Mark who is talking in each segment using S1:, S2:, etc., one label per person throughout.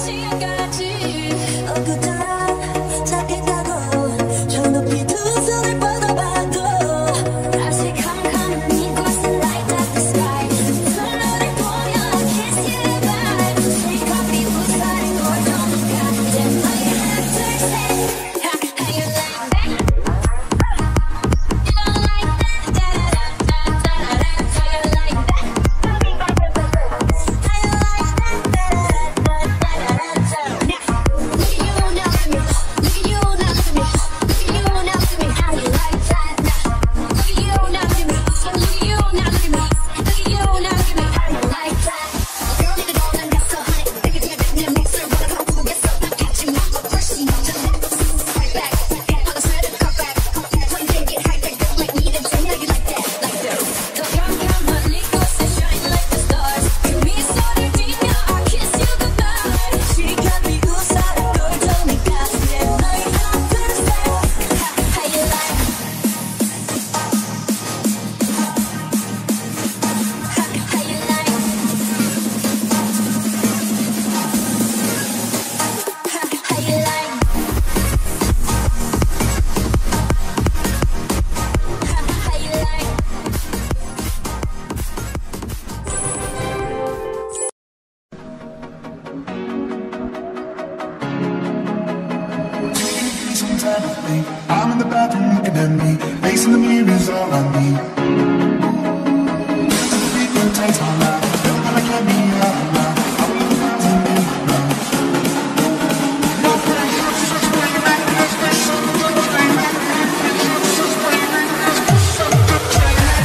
S1: 시간까지 엊그날 잡겠다고 저 높이 두 손을 뻗어봐도 다시 캄캄한 이곳은 light up the sky 선물을 보며 kiss you goodbye Take off 이 우산을 널 내 맘에 하나 둘셋 How you like that? You don't like that? Da-da-da-da-da-da How you like that? How you like that?
S2: I'm in the bathroom looking at me, facing the mirror's all I need. The beat takes my life, feeling like I can't be out of line. I will look around and be around. No pain, it's just waiting back, it's just something to stay back. It's just waiting, it's just something to stay back.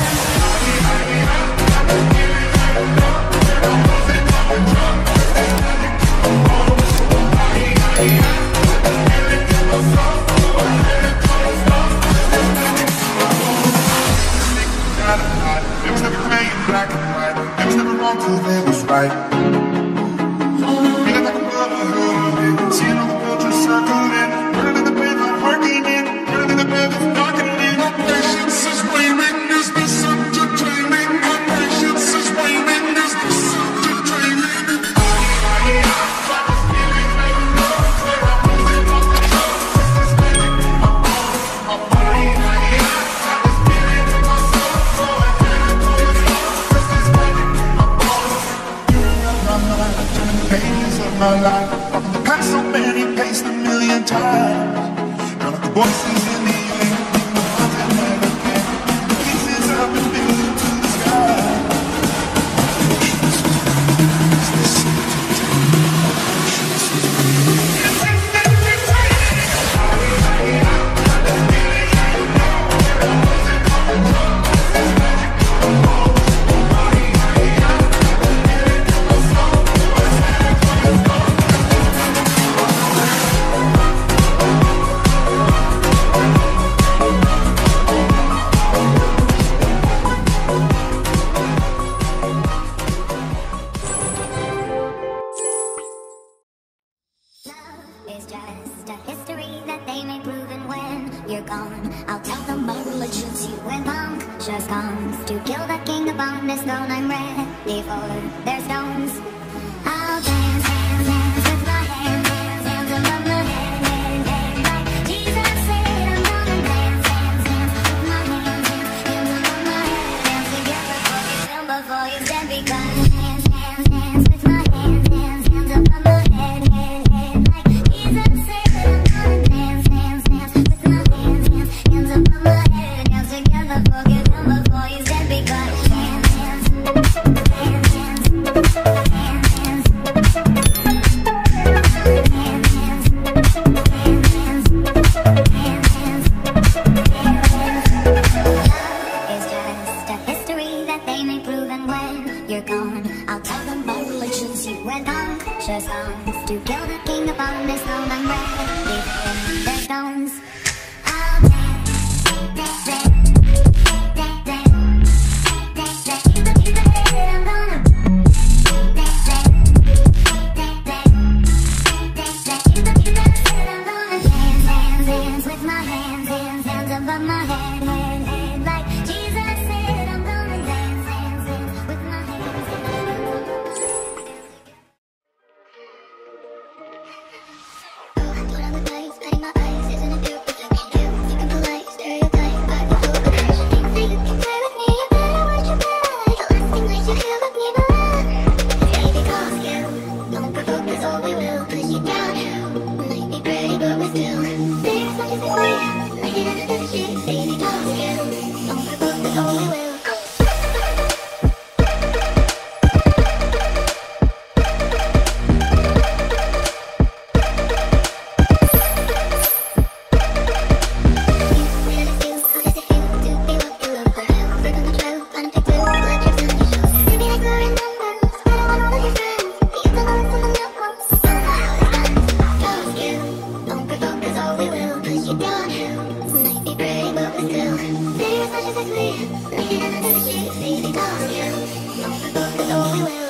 S2: It was never gray and black and white. It was never wrong till it was right. Feeling like a brotherhood, seeing all the world just circling, burning in the bed, I'm working in, burning in the bed, I'm knocking in. My patience is waning, is this entertaining? My patience is waning, is this entertaining? Pages of my life, I've been past so many, paced a million times. Got the voices in the air, the ones that never care. The pieces I've been building to the sky.
S3: It's just a history that they may prove, and when you're gone, I'll tell them my religion's you. When punctures comes to kill the king upon his throne, I'm ready for their stones. I'll dance, dance, dance with my hands, hands, hands above my head, head, head. Like Jesus said, I'm gonna dance, dance, dance with my hands, hands, hands above my head. Dance together for you, till before you stand, because dance, dance, dance with my hands, hands, hands above my head, head, head. Like Jesus said, I'm gonna dance, dance, dance with my hands, hands, hands above my head. Dance together for you, till before you stand, because dance, dance, dance, It's just a history that they may prove, and when you're gone, I'll tell them my religion's you. When punctures comes to kill the king upon his throne, I'm ready for their stones. I'll dance, dance, dance, dance, dance, dance, I'm gonna dance, dance, dance with my hands, hands, hands above my head, head, head. Like Jesus said, I'm gonna dance, dance, dance with my hands, hands. know we will.